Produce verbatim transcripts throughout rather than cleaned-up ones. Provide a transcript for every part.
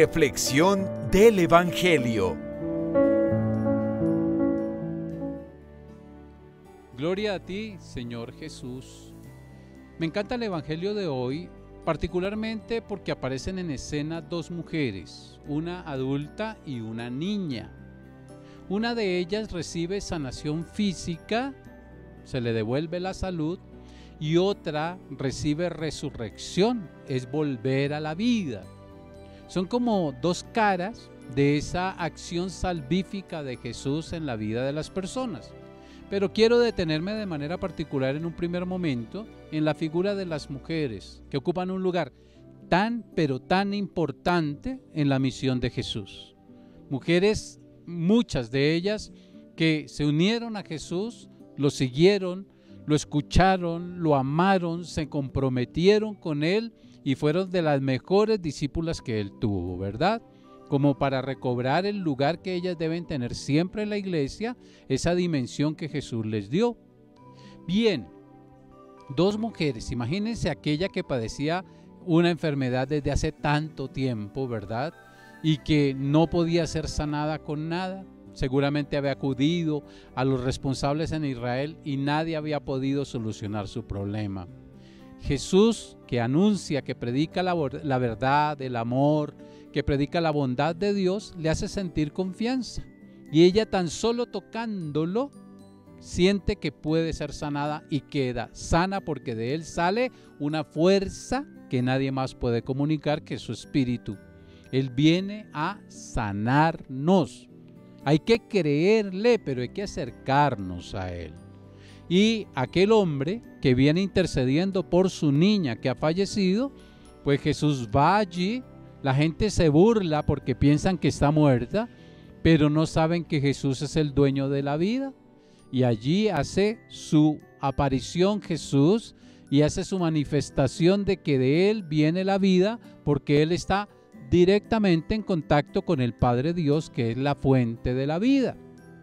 Reflexión del Evangelio. Gloria a ti, Señor Jesús. Me encanta el Evangelio de hoy, particularmente porque aparecen en escena dos mujeres, una adulta y una niña. Una de ellas recibe sanación física, se le devuelve la salud, y otra recibe resurrección, es volver a la vida. Son como dos caras de esa acción salvífica de Jesús en la vida de las personas. Pero quiero detenerme de manera particular en un primer momento en la figura de las mujeres, que ocupan un lugar tan, pero tan importante en la misión de Jesús. Mujeres, muchas de ellas, que se unieron a Jesús, lo siguieron, lo escucharon, lo amaron, se comprometieron con Él y fueron de las mejores discípulas que Él tuvo, ¿verdad? Como para recobrar el lugar que ellas deben tener siempre en la iglesia, esa dimensión que Jesús les dio. Bien, dos mujeres, imagínense aquella que padecía una enfermedad desde hace tanto tiempo, ¿verdad? Y que no podía ser sanada con nada. Seguramente había acudido a los responsables en Israel y nadie había podido solucionar su problema. Jesús, que anuncia, que predica la, la verdad, el amor, que predica la bondad de Dios, le hace sentir confianza. Y ella, tan solo tocándolo, siente que puede ser sanada y queda sana, porque de él sale una fuerza que nadie más puede comunicar, que es su espíritu. Él viene a sanarnos. Hay que creerle, pero hay que acercarnos a Él. Y aquel hombre que viene intercediendo por su niña que ha fallecido, pues Jesús va allí. La gente se burla porque piensan que está muerta, pero no saben que Jesús es el dueño de la vida. Y allí hace su aparición Jesús y hace su manifestación de que de Él viene la vida, porque Él está directamente en contacto con el Padre Dios, que es la fuente de la vida.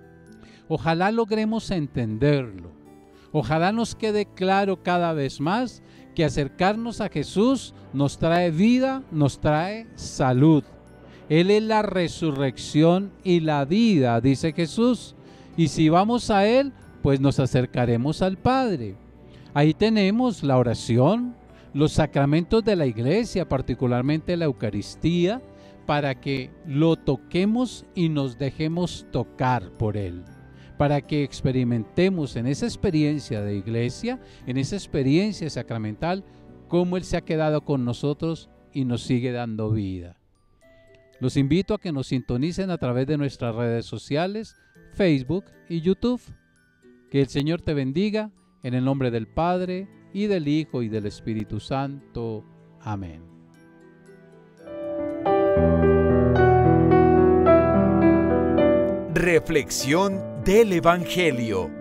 Ojalá logremos entenderlo. Ojalá nos quede claro cada vez más que acercarnos a Jesús nos trae vida, nos trae salud. Él es la resurrección y la vida, dice Jesús. Y si vamos a Él, pues nos acercaremos al Padre. Ahí tenemos la oración, los sacramentos de la iglesia, particularmente la Eucaristía, para que lo toquemos y nos dejemos tocar por Él, para que experimentemos en esa experiencia de iglesia, en esa experiencia sacramental, cómo Él se ha quedado con nosotros y nos sigue dando vida. Los invito a que nos sintonicen a través de nuestras redes sociales, Facebook y YouTube. Que el Señor te bendiga, en el nombre del Padre, y del Hijo, y del Espíritu Santo. Amén. Reflexión del Evangelio.